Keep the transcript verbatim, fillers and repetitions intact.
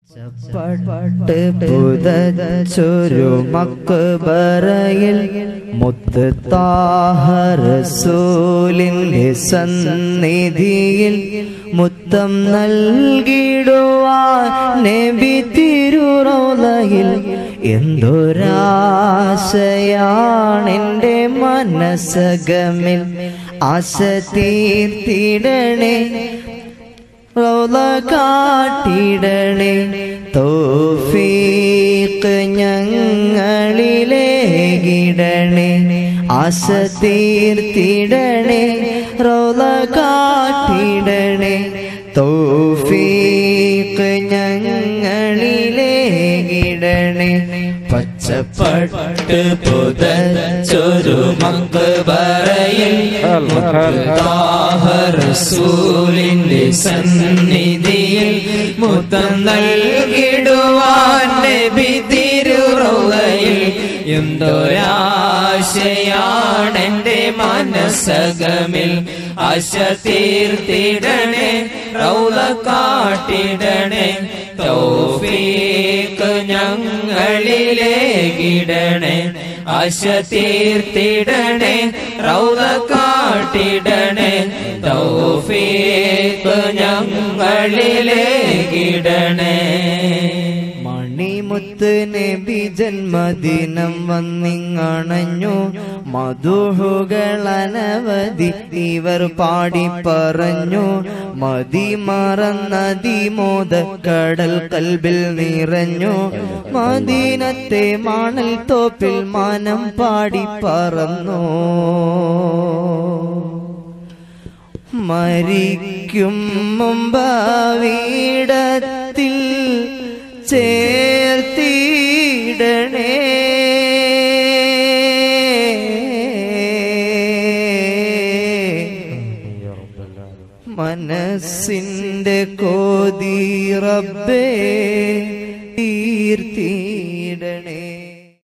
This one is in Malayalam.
പട്ട് പുതച്ചൊരു മക്ബറയിൽ മുത്ത് ത്വാഹ റസൂലിന്റെ സന്നിധിയിൽ മുത്തം നൽകിടുവാൻ നബി തിരുറൗളയിൽ എന്തൊരാശയാണെന്റെ മനസ്സകമിൽ ആശ തീർത്തിടണേ റൗള കാട്ടിടണേ തൗഫീഖ് ഞങ്ങളിലേകിടണേ ആശ തീർത്തിടണേ റൗള കാട്ടിടണേ തൗഫീഖ് ഞങ്ങളിലേകിടണേ പച്ചപ്പട്ട് പുതച്ചൊരു മക്ബറയിൽ ത്വാഹ റസൂലിന്റെ സന്നിധിയിൽ മുത്തം നൽകിടുവാൻ നബി തിരുറൗളയിൽ എന്തൊരാശയാണെന്റെ മനസ്സകമിൽ ആശ തീർത്തിടണേ റൗള കാട്ടിടണേ തൗഫീഖ് ഞങ്ങളിലേകിടണേ ആശ തീർത്തിടണേ റൗള കാട്ടിടണേ തൗഫീഖ് ഞങ്ങളിലേകിടണേ മണിമുത്ത് നബി ജന്മദിനം വന്നിങ്ങണഞ്ഞു മധുഹുകൾ അനവധി ഇവർ പാടി പറഞ്ഞു മതി മറന്നതി മോദക്കടൽ കൽബിൽ നിറഞ്ഞു മദീനത്തെ മണൽ തോപ്പിൽ മാനം പാടി പറന്നു മരിക്കും മുമ്പ് വീടത്തിൽ ചേർത്തിടണേ മനസ്സിന്റെ കോതി റബ്ബേ തീർത്തി